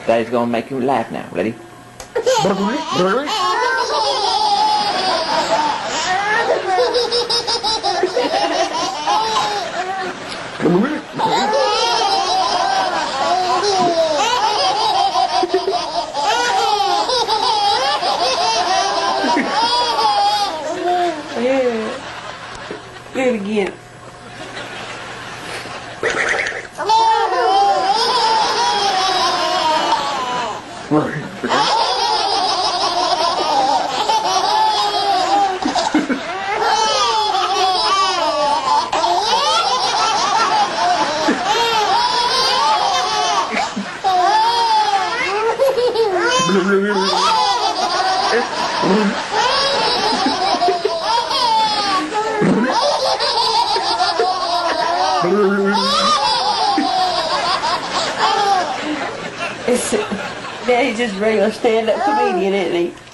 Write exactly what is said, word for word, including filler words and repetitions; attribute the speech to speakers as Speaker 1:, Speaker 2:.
Speaker 1: Daddy's gonna make him laugh now. Ready?
Speaker 2: Yeah. Do it again. It's, Daddy's just regular stand-up comedian, isn't he?